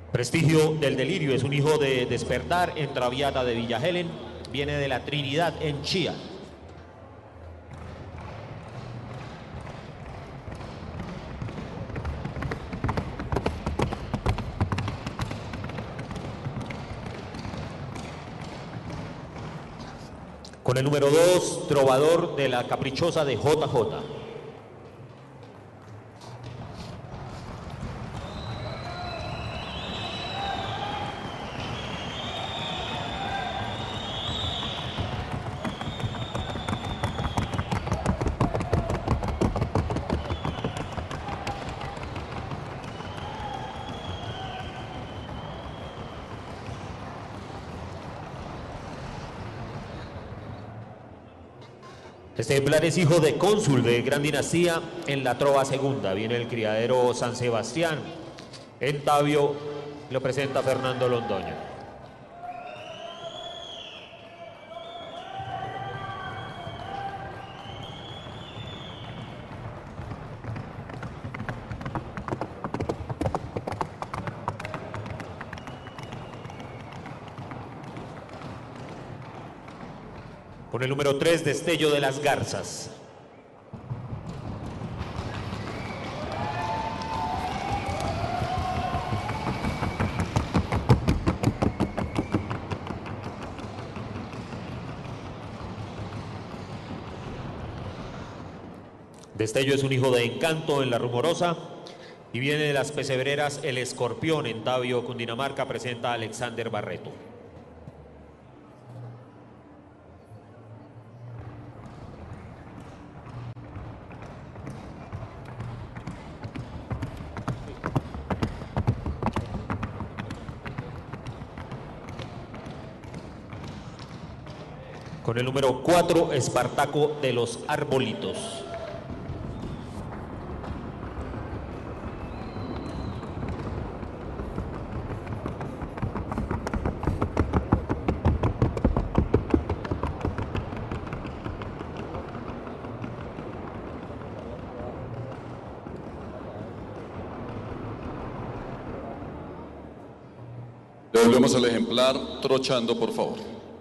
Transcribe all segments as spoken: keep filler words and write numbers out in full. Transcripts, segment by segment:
Prestigio del Delirio es un hijo de Despertar en Traviata de Villa Helen. Viene de la Trinidad en Chía. Con el número dos, Trovador de la Caprichosa de J J. Este ejemplar es hijo de Cónsul de Gran Dinastía en la Trova Segunda. Viene el criadero San Sebastián. En Tabio lo presenta Fernando Londoño. Con el número tres, Destello de las Garzas. Destello es un hijo de Encanto en la Rumorosa y viene de las pesebreras El Escorpión en Tabio, Cundinamarca. Presenta a Alexander Barreto. Con el número cuatro, Espartaco de los Arbolitos. Devolvemos al ejemplar trochando, por favor.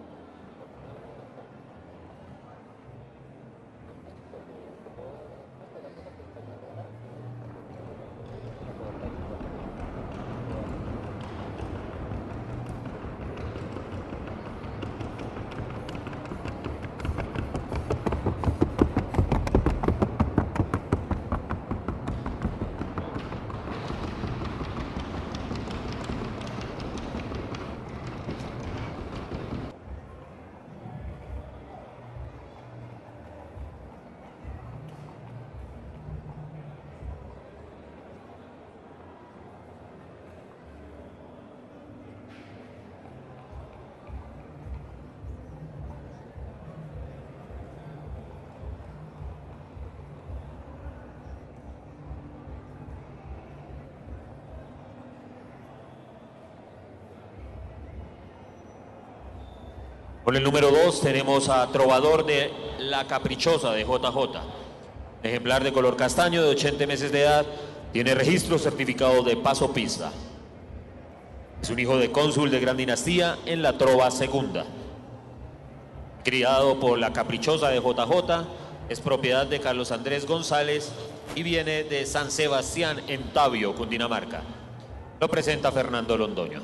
Con el número dos tenemos a Trovador de la Caprichosa de J J. Ejemplar de color castaño de ochenta meses de edad. Tiene registro certificado de paso pista. Es un hijo de Cónsul de Gran Dinastía en la Trova Segunda. Criado por la Caprichosa de J J. Es propiedad de Carlos Andrés González y viene de San Sebastián en Tabio, Cundinamarca. Lo presenta Fernando Londoño.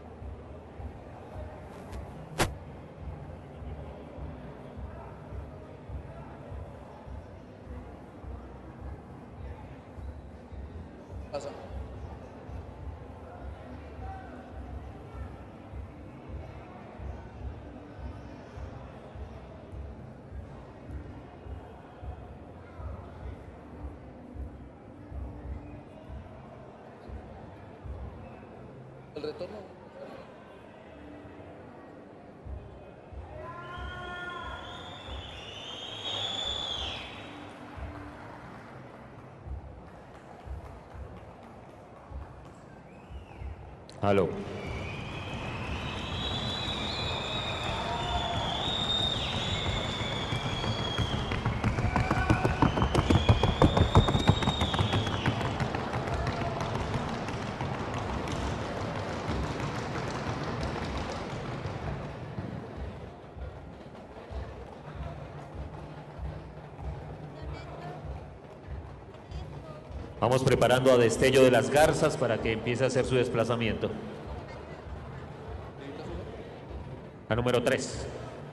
Pasa. El retorno. Aló. Vamos preparando a Destello de las Garzas para que empiece a hacer su desplazamiento. La número tres.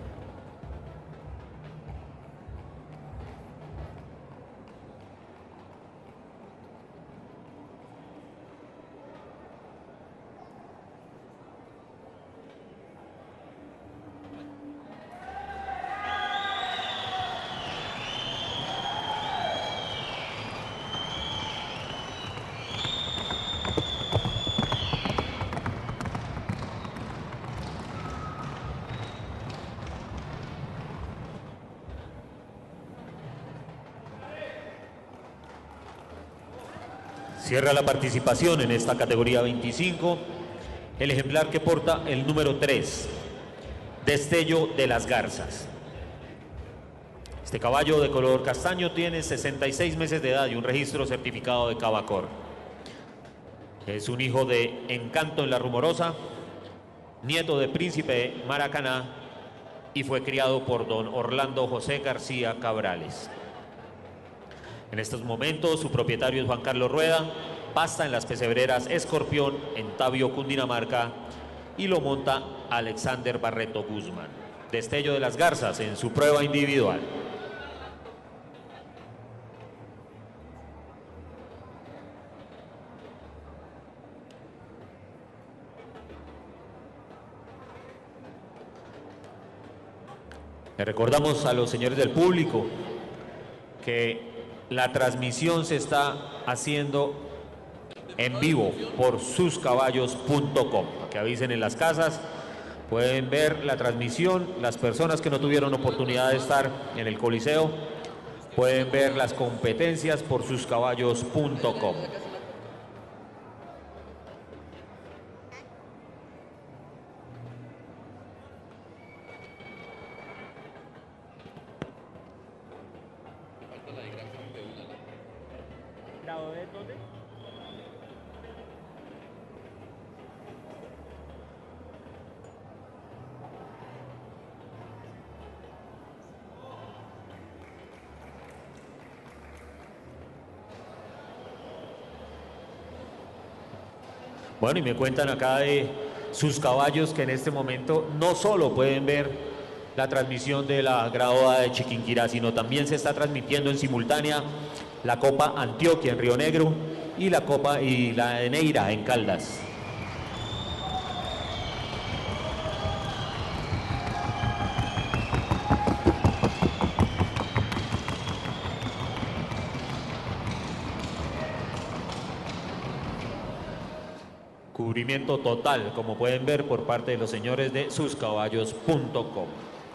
Cierra la participación en esta categoría veinticinco, el ejemplar que porta el número tres, Destello de las Garzas. Este caballo de color castaño tiene sesenta y seis meses de edad y un registro certificado de Cavacor. Es un hijo de Encanto en la Rumorosa, nieto de Príncipe Maracaná y fue criado por don Orlando José García Cabrales. En estos momentos su propietario es Juan Carlos Rueda, pasta en las pesebreras Escorpión en Tabio, Cundinamarca, y lo monta Alexander Barreto Guzmán. Destello de las Garzas en su prueba individual. Le recordamos a los señores del público que la transmisión se está haciendo en vivo por sus caballos punto com. Para que avisen en las casas, pueden ver la transmisión. Las personas que no tuvieron oportunidad de estar en el Coliseo pueden ver las competencias por sus caballos punto com. Bueno, y me cuentan acá de sus caballos que en este momento no solo pueden ver la transmisión de la graduada de Chiquinquirá, sino también se está transmitiendo en simultánea la Copa Antioquia en Río Negro y la Copa y la de Neira en Caldas. Cubrimiento total, como pueden ver, por parte de los señores de sus caballos punto com.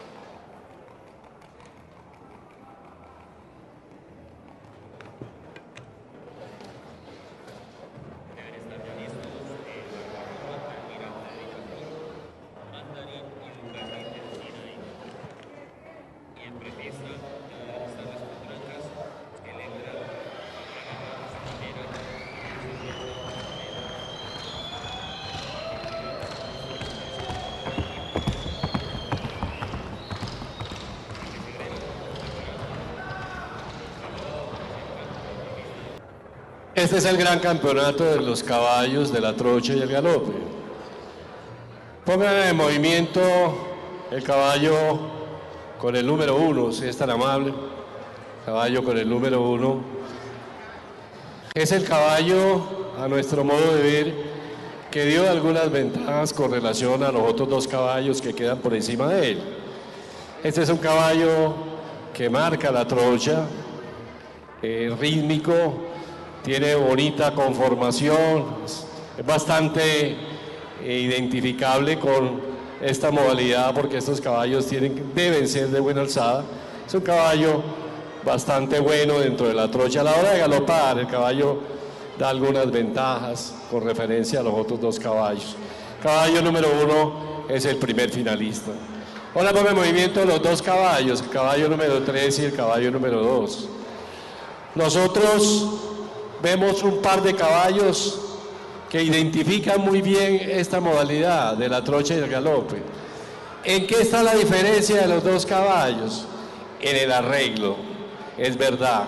Este es el gran campeonato de los caballos de la trocha y el galope. Pongan en movimiento el caballo con el número uno, si es tan amable. Caballo con el número uno. Es el caballo, a nuestro modo de ver, que dio algunas ventajas con relación a los otros dos caballos que quedan por encima de él. Este es un caballo que marca la trocha, eh, rítmico, tiene bonita conformación, es bastante eh, identificable con esta modalidad porque estos caballos tienen, deben ser de buena alzada. Es un caballo bastante bueno dentro de la trocha. A la hora de galopar, el caballo da algunas ventajas con referencia a los otros dos caballos. Caballo número uno es el primer finalista. Ahora ponme en movimiento los dos caballos, el caballo número tres y el caballo número dos. Nosotros vemos un par de caballos que identifican muy bien esta modalidad de la trocha y el galope. ¿En qué está la diferencia de los dos caballos? En el arreglo, es verdad.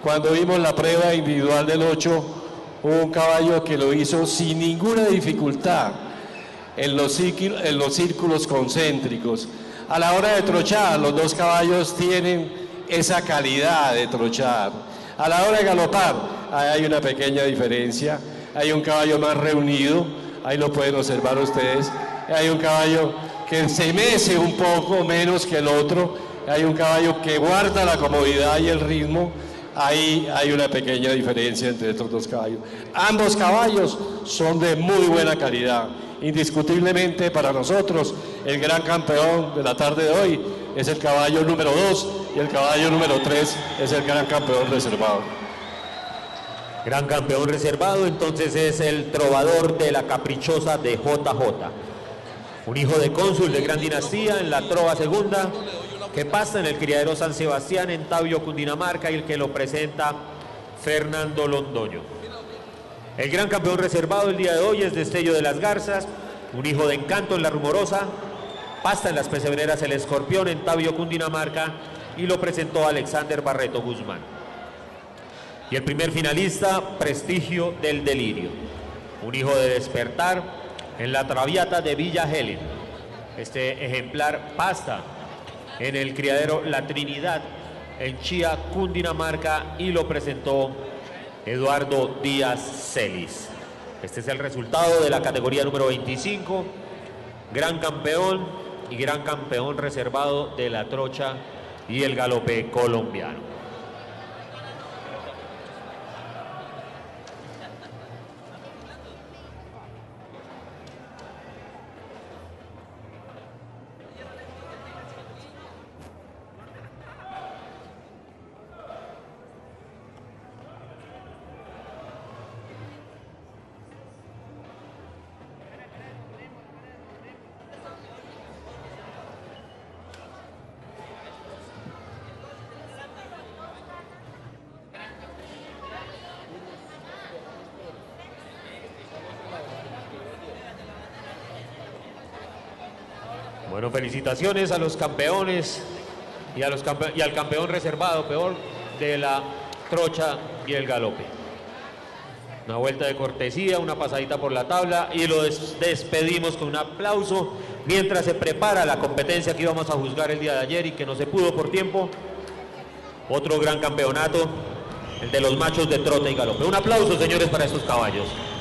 cuando vimos la prueba individual del ocho, hubo un caballo que lo hizo sin ninguna dificultad en los, círculos, en los círculos concéntricos. A la hora de trochar, los dos caballos tienen esa calidad de trochar. A la hora de galopar, hay una pequeña diferencia. Hay un caballo más reunido, ahí lo pueden observar ustedes. Hay un caballo que se mece un poco menos que el otro. Hay un caballo que guarda la comodidad y el ritmo. Ahí hay una pequeña diferencia entre estos dos caballos. Ambos caballos son de muy buena calidad. Indiscutiblemente para nosotros, el gran campeón de la tarde de hoy es el caballo número dos y el caballo número tres es el gran campeón reservado. Gran campeón reservado, entonces es el trovador de la caprichosa de J J. Un hijo de cónsul de gran dinastía en la trova segunda, que pasa en el criadero San Sebastián en Tabio, Cundinamarca, y el que lo presenta Fernando Londoño. El gran campeón reservado el día de hoy es Destello de las Garzas, un hijo de Encanto en la Rumorosa, pasta en las pesebreras El Escorpión en Tabio, Cundinamarca, y lo presentó Alexander Barreto Guzmán. Y el primer finalista, Prestigio del Delirio, un hijo de Despertar en la Traviata de Villa Helen. Este ejemplar pasta en el criadero La Trinidad en Chía, Cundinamarca, y lo presentó Eduardo Díaz Celis. Este es el resultado de la categoría número veinticinco, gran campeón y gran campeón reservado de la trocha y el galope colombiano. Bueno, felicitaciones a los campeones y, a los campe y al campeón reservado, peor, de la trocha y el galope. Una vuelta de cortesía, una pasadita por la tabla, y lo des despedimos con un aplauso mientras se prepara la competencia que íbamos a juzgar el día de ayer y que no se pudo por tiempo. Otro gran campeonato, el de los machos de trote y galope. Un aplauso, señores, para estos caballos.